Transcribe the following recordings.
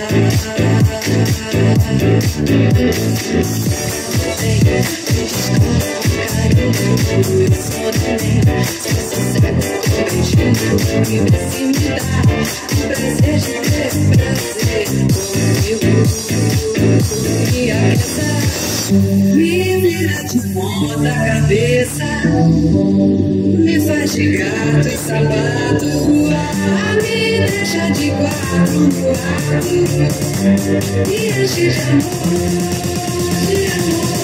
Me vira de ponta cabeça, me faz de gato e sapato, me deixa de quatro no ato, me enche de amor, de amor.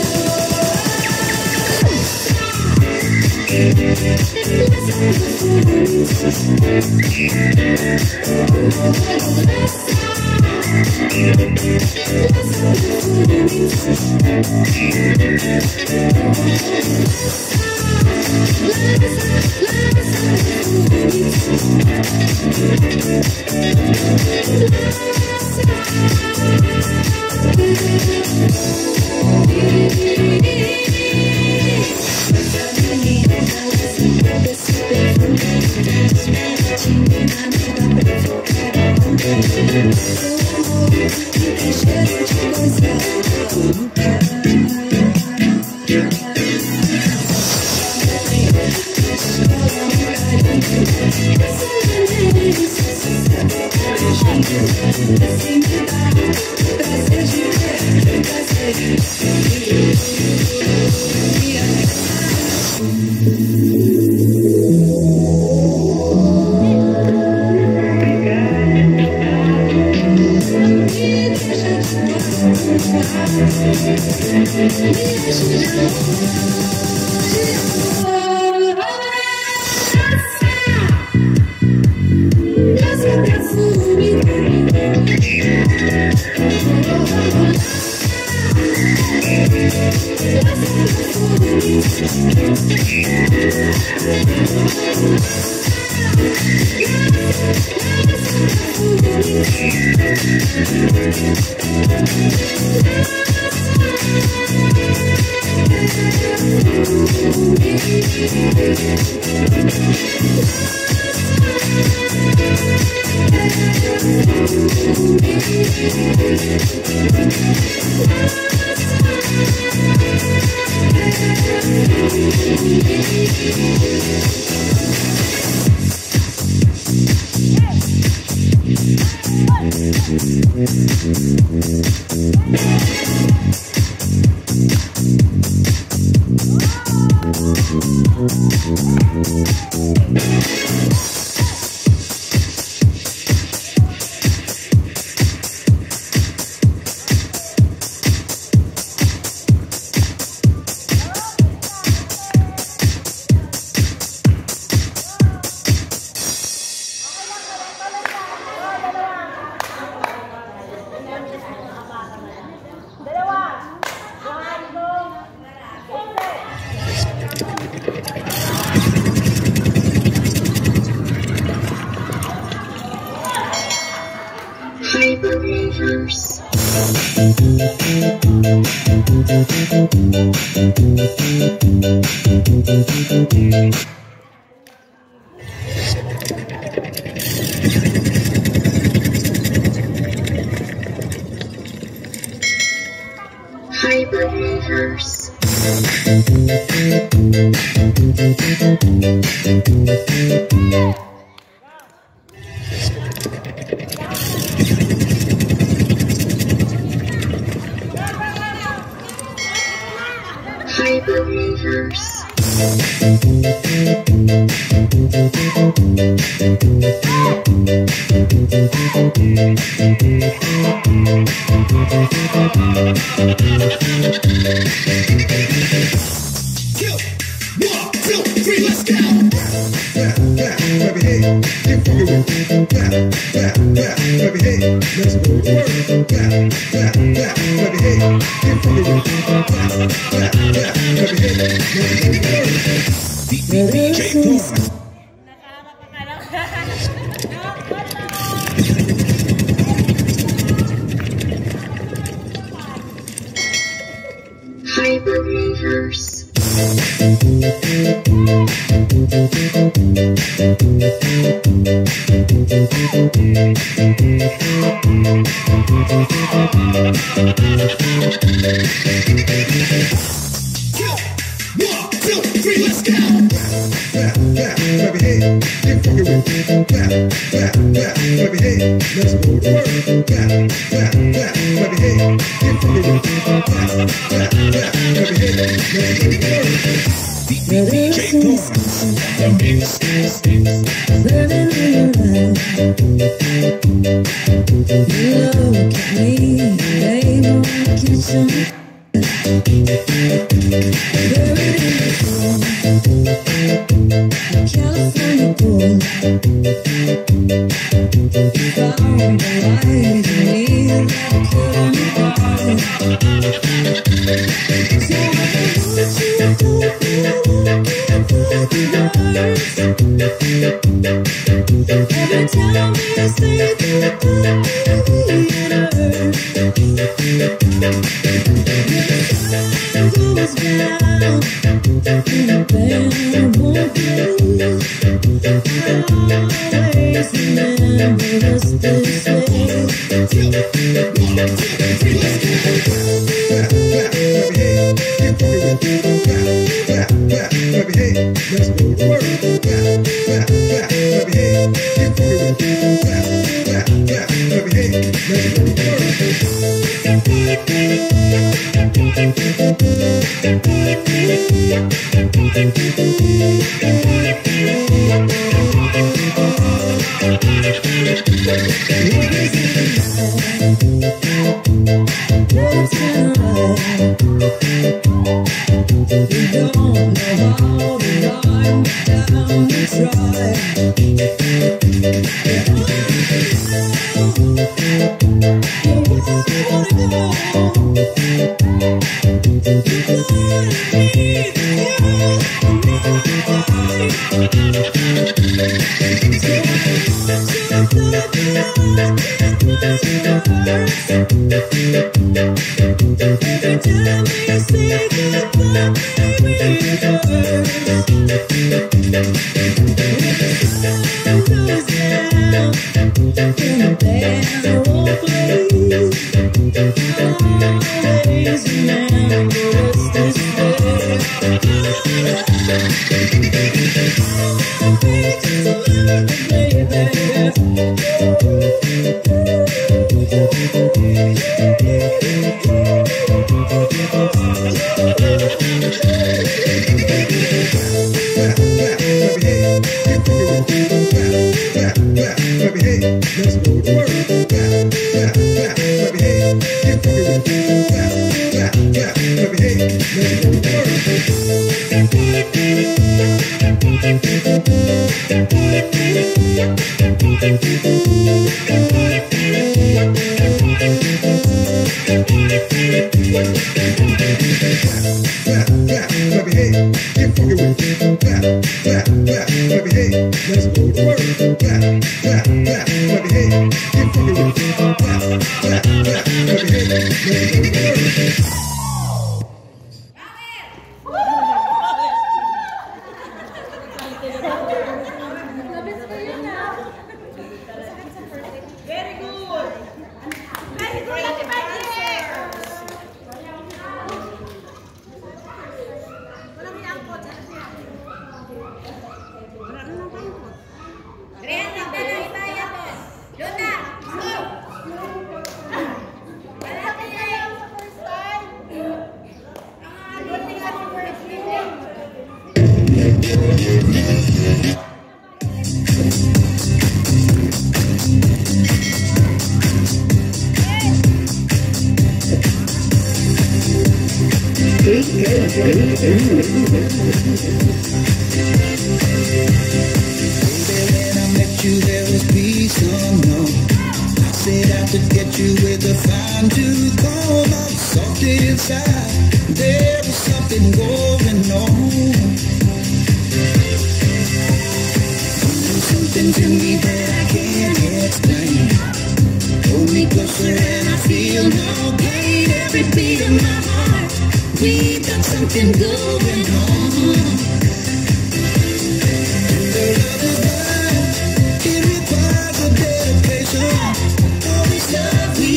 All this love we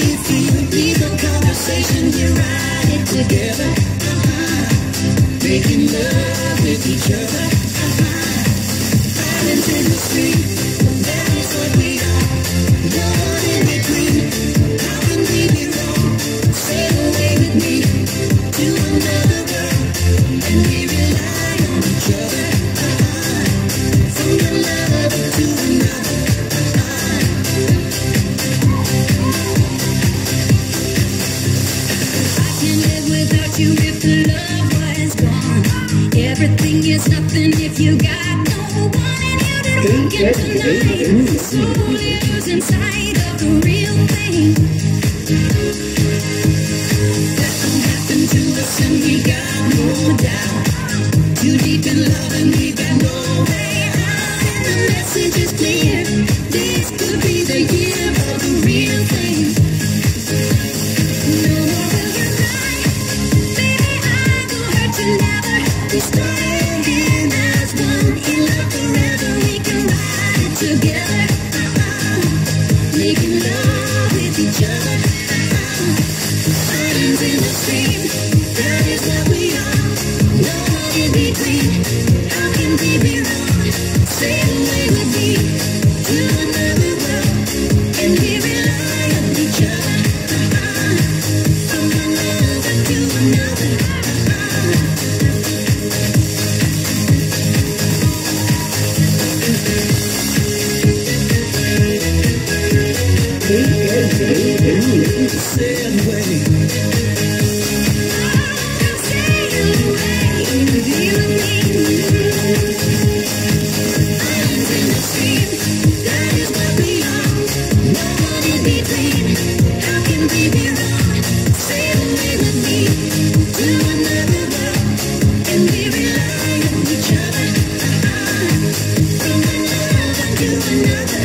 conversation, we ride it together. Making love with each other. Islands in the stream, that is what we are. No one in between. How can we be wrong? Sail away with me to another world, and we rely on each other. From one lover to another. I can't live without you if the love was gone. Everything is nothing if you got no one, and you did working tonight. Slowly losing sight of the real thing. That can happen to us and we got no doubt. Too deep in love and we got no way out. And the message is clear. This could be the year of the real thing. No more will you lie. Baby, I go hurt you never. We stand in as one. In love forever, we can ride it together. Making love with each other. Islands in the stream, that is what we are. No one in between. How can we be wrong? Sail away with me to another world, and we rely on each other. From one lover to another. Sail away. Sail away with you and me. Islands in the stream, that is what we are. No one in between. How can we be wrong? Sail away with me to another world, and we rely on each other. From one lover to another.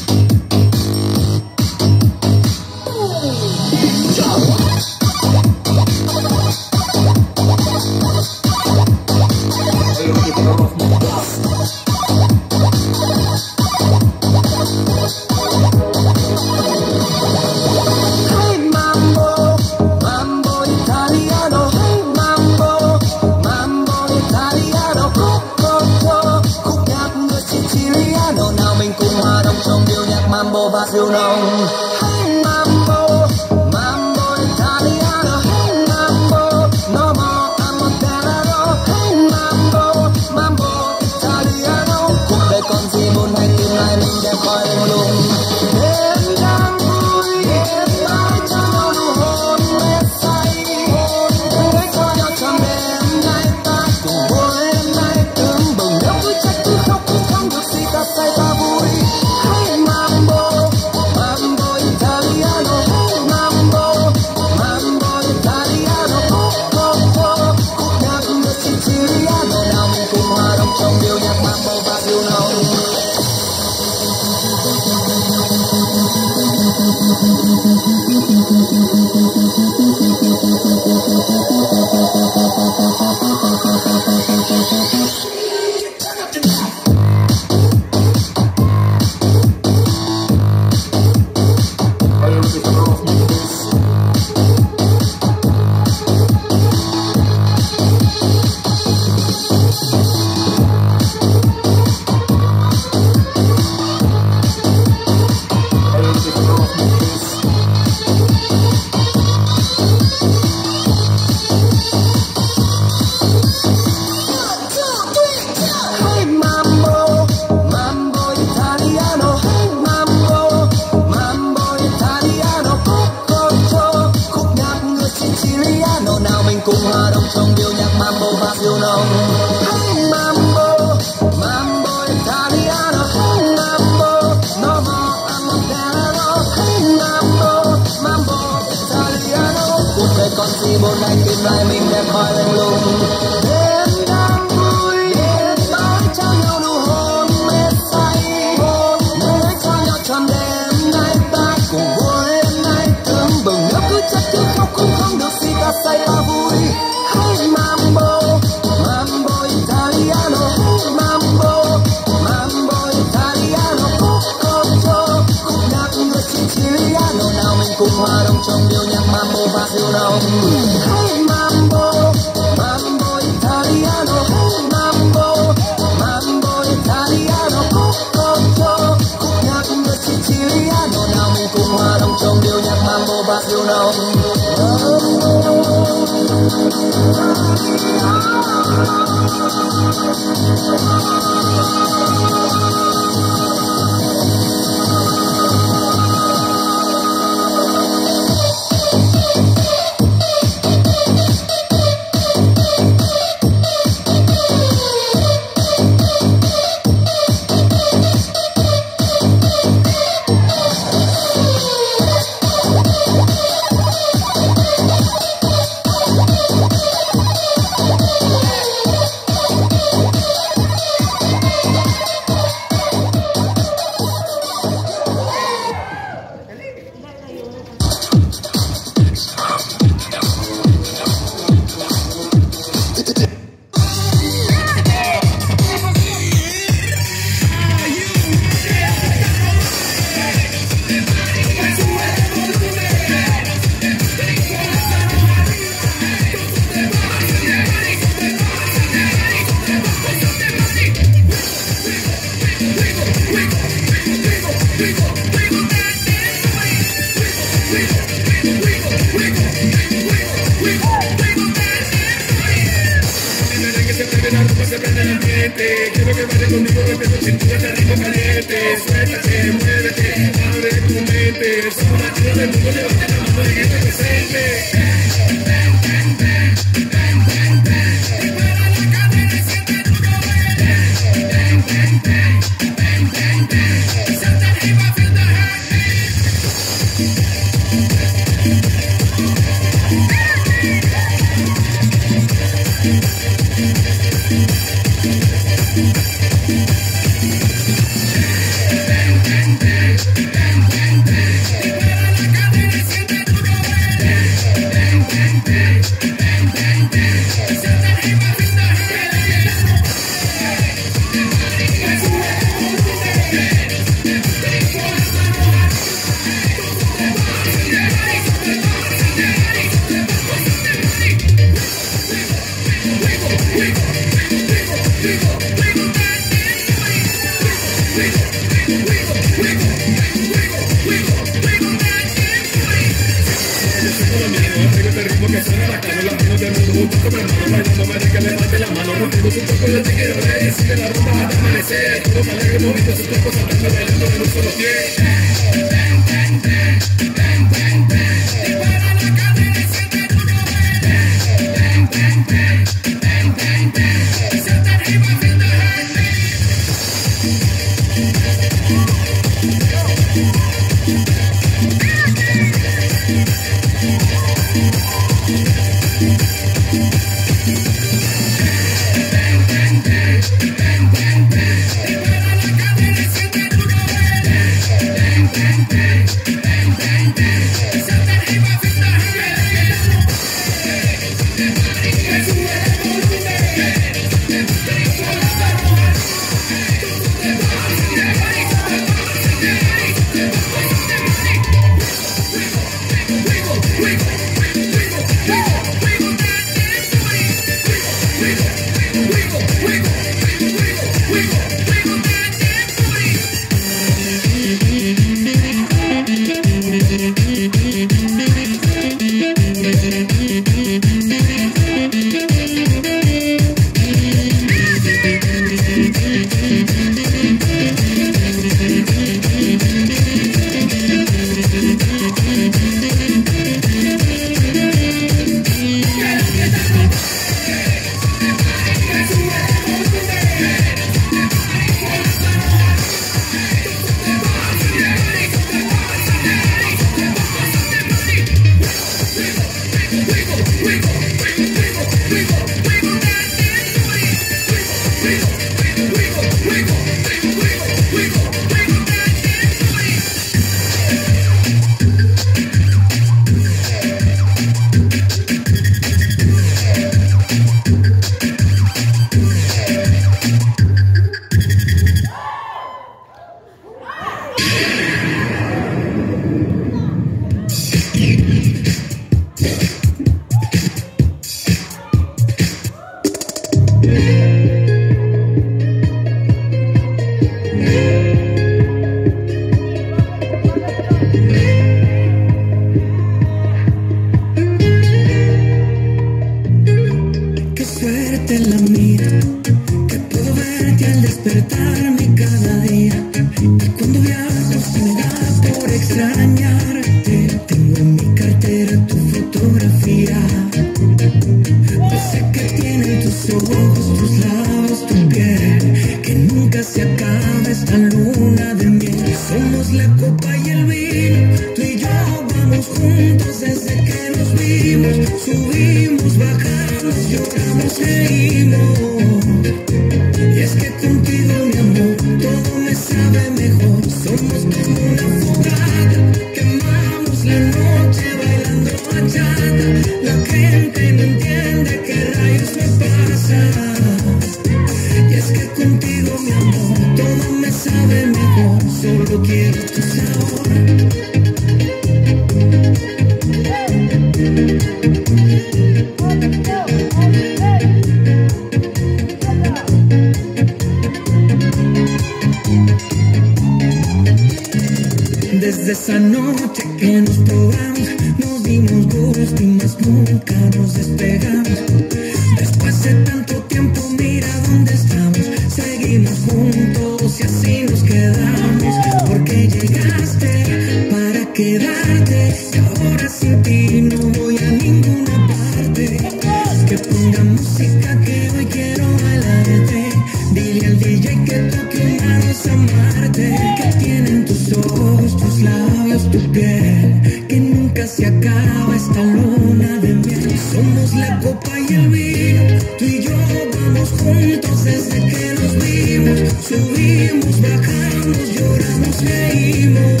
Desde esa noche que nos probamos, nos dimos gusto y más nunca nos despegamos. Después de tanto tiempo, mira dónde estamos. Seguimos juntos y así nos quedamos. Porque llegaste para quedarte y ahora sin ti no voy a ninguna parte. Que ponga música que hoy quiero bailarte. Dile al DJ que toque humanos amarte. Que tienen tus ojos, tus labios, tu piel, que nunca se acaba esta luna de miel. Somos la copa y el vino, tú y yo vamos juntos desde que nos vimos. Subimos, bajamos, lloramos, reímos.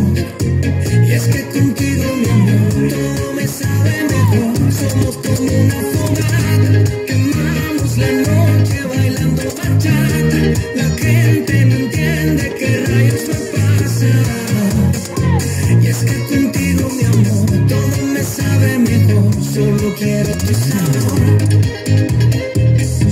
Y es que contigo, mi amor, todo me sabe mejor. Somos como una fogata, quemamos la noche bailando bachata. La gente no entiende qué rayos me pasa. Y es que contigo, mi amor, todo me sabe mejor. Solo quiero tu sabor.